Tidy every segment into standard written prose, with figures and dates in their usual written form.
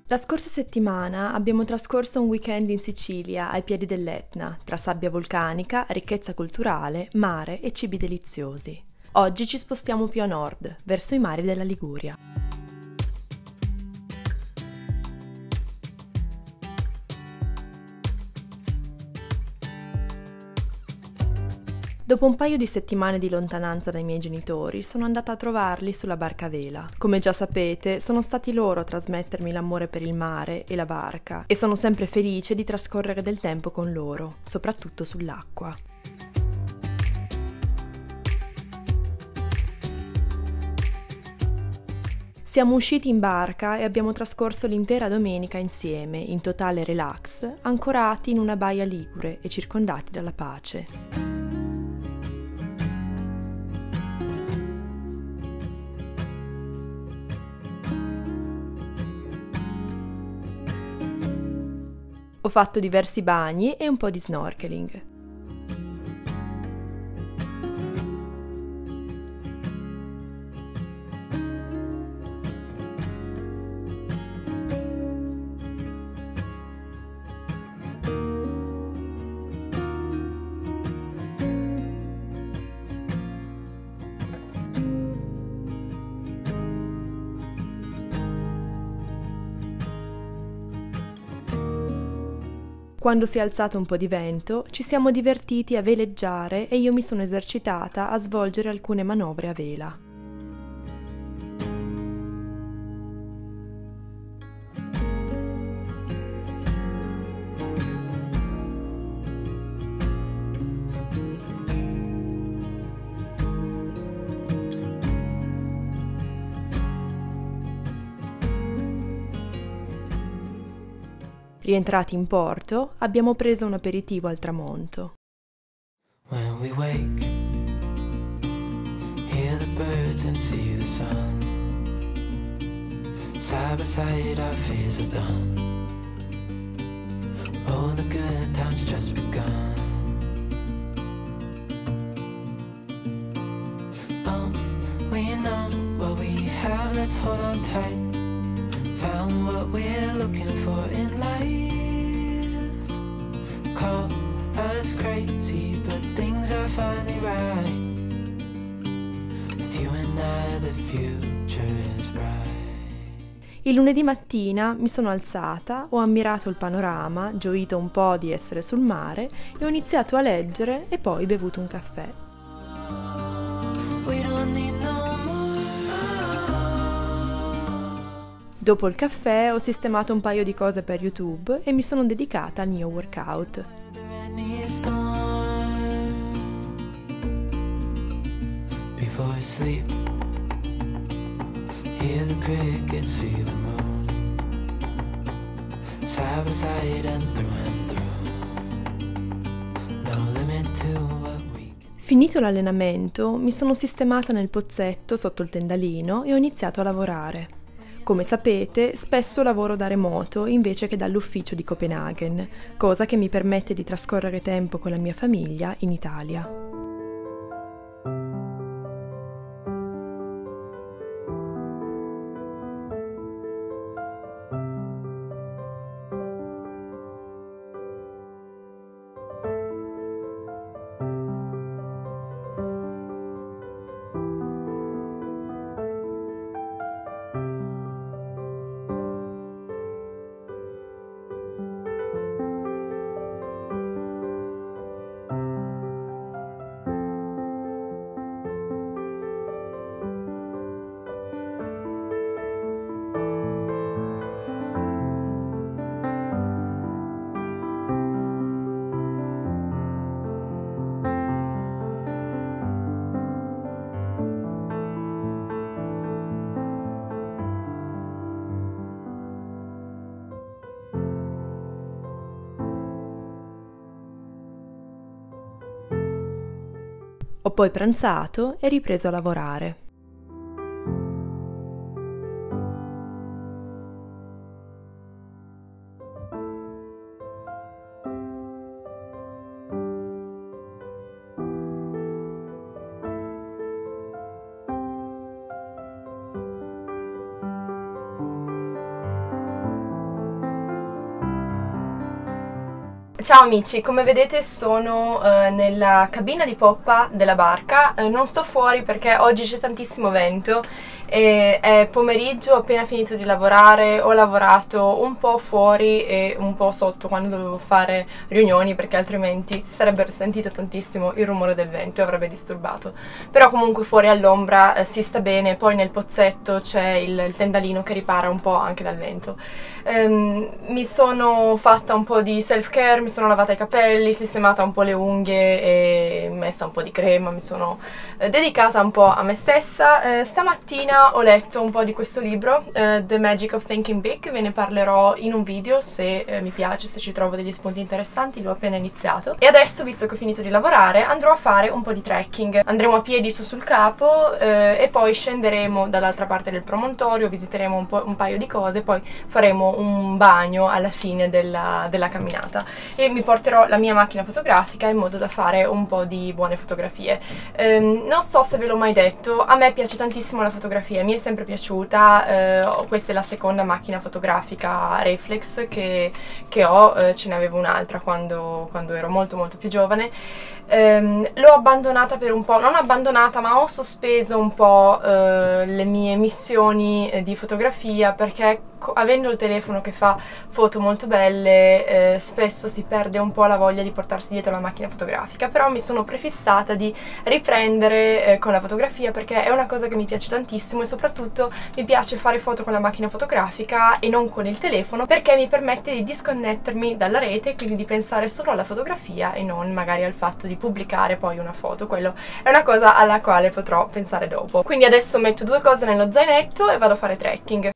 La scorsa settimana abbiamo trascorso un weekend in Sicilia, ai piedi dell'Etna, tra sabbia vulcanica, ricchezza culturale, mare e cibi deliziosi. Oggi ci spostiamo più a nord, verso i mari della Liguria. Dopo un paio di settimane di lontananza dai miei genitori, sono andata a trovarli sulla barca a vela. Come già sapete, sono stati loro a trasmettermi l'amore per il mare e la barca, e sono sempre felice di trascorrere del tempo con loro, soprattutto sull'acqua. Siamo usciti in barca e abbiamo trascorso l'intera domenica insieme, in totale relax, ancorati in una baia ligure e circondati dalla pace. Ho fatto diversi bagni e un po' di snorkeling. Quando si è alzato un po' di vento, ci siamo divertiti a veleggiare e io mi sono esercitata a svolgere alcune manovre a vela. Rientrati in porto, abbiamo preso un aperitivo al tramonto. When we wake, hear the birds and see the sun. Side by side our fears are done. Oh, the good times just begun. Oh, we know what we have, let's hold on tight. Found what we're looking for in life. Call us crazy, but things are finally right. With you and I, the future is bright. Il lunedì mattina mi sono alzata, ho ammirato il panorama, gioito un po' di essere sul mare e ho iniziato a leggere e poi bevuto un caffè. We don't need no more. Dopo il caffè ho sistemato un paio di cose per YouTube e mi sono dedicata al mio workout. Any storm. Before I sleep, hear the crickets, see the moon. Side by side and through. No limit to what we can. Finito l'allenamento, mi sono sistemata nel pozzetto sotto il tendalino e ho iniziato a lavorare. Come sapete, spesso lavoro da remoto invece che dall'ufficio di Copenaghen, cosa che mi permette di trascorrere tempo con la mia famiglia in Italia. Ho poi pranzato e ripreso a lavorare. Ciao amici, come vedete sono nella cabina di poppa della barca, non sto fuori perché oggi c'è tantissimo vento e è pomeriggio, ho appena finito di lavorare, ho lavorato un po' fuori e un po' sotto quando dovevo fare riunioni perché altrimenti si sarebbe sentito tantissimo il rumore del vento e avrebbe disturbato. Però comunque fuori all'ombra si sta bene, poi nel pozzetto c'è il tendalino che ripara un po' anche dal vento. Mi sono fatta un po' di self-care, mi sono lavata i capelli, sistemata un po' le unghie e messa un po' di crema, mi sono dedicata un po' a me stessa. Stamattina ho letto un po' di questo libro, The Magic of Thinking Big, ve ne parlerò in un video se mi piace, se ci trovo degli spunti interessanti, l'ho appena iniziato. E adesso, visto che ho finito di lavorare, andrò a fare un po' di trekking. Andremo a piedi su sul capo e poi scenderemo dall'altra parte del promontorio, visiteremo un paio di cose, poi faremo un bagno alla fine della camminata e mi porterò la mia macchina fotografica in modo da fare un po' di buone fotografie. Non so se ve l'ho mai detto, a me piace tantissimo la fotografia, mi è sempre piaciuta, questa è la seconda macchina fotografica reflex che ho, ce ne avevo un'altra quando ero molto più giovane. L'ho abbandonata per un po', non abbandonata ma ho sospeso un po' le mie missioni di fotografia perché avendo il telefono che fa foto molto belle spesso si perde un po' la voglia di portarsi dietro la macchina fotografica, però mi sono prefissata di riprendere con la fotografia perché è una cosa che mi piace tantissimo e soprattutto mi piace fare foto con la macchina fotografica e non con il telefono perché mi permette di disconnettermi dalla rete, quindi di pensare solo alla fotografia e non magari al fatto di pubblicare poi una foto. Quello è una cosa alla quale potrò pensare dopo. Quindi adesso metto due cose nello zainetto e vado a fare trekking.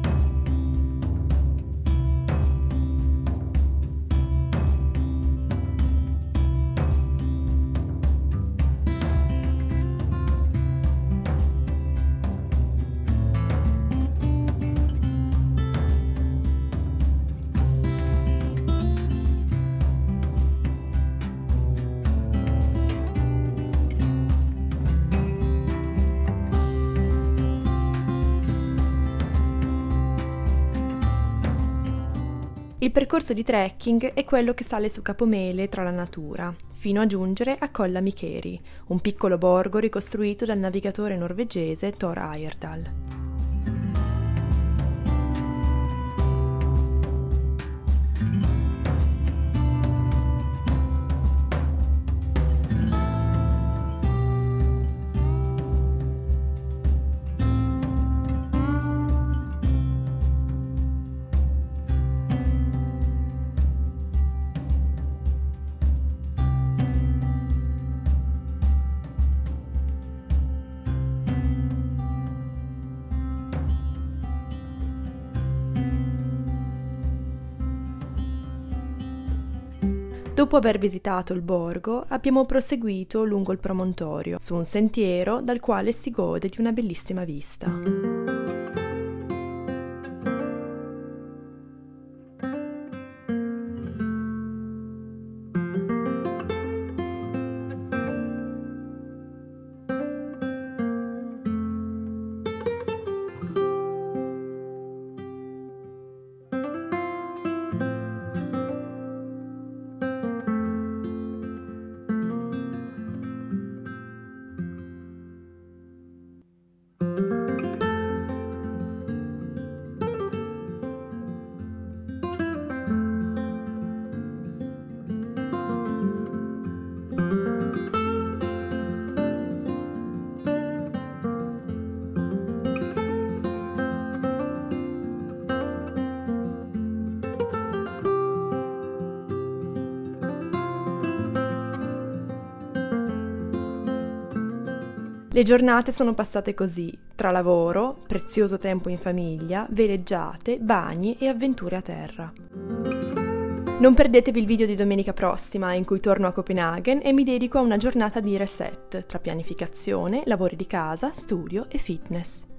Il percorso di trekking è quello che sale su Capomele tra la natura, fino a giungere a Colla Micheri, un piccolo borgo ricostruito dal navigatore norvegese Thor Heyerdahl. Dopo aver visitato il borgo, abbiamo proseguito lungo il promontorio, su un sentiero dal quale si gode di una bellissima vista. Le giornate sono passate così, tra lavoro, prezioso tempo in famiglia, veleggiate, bagni e avventure a terra. Non perdetevi il video di domenica prossima in cui torno a Copenaghen e mi dedico a una giornata di reset tra pianificazione, lavori di casa, studio e fitness.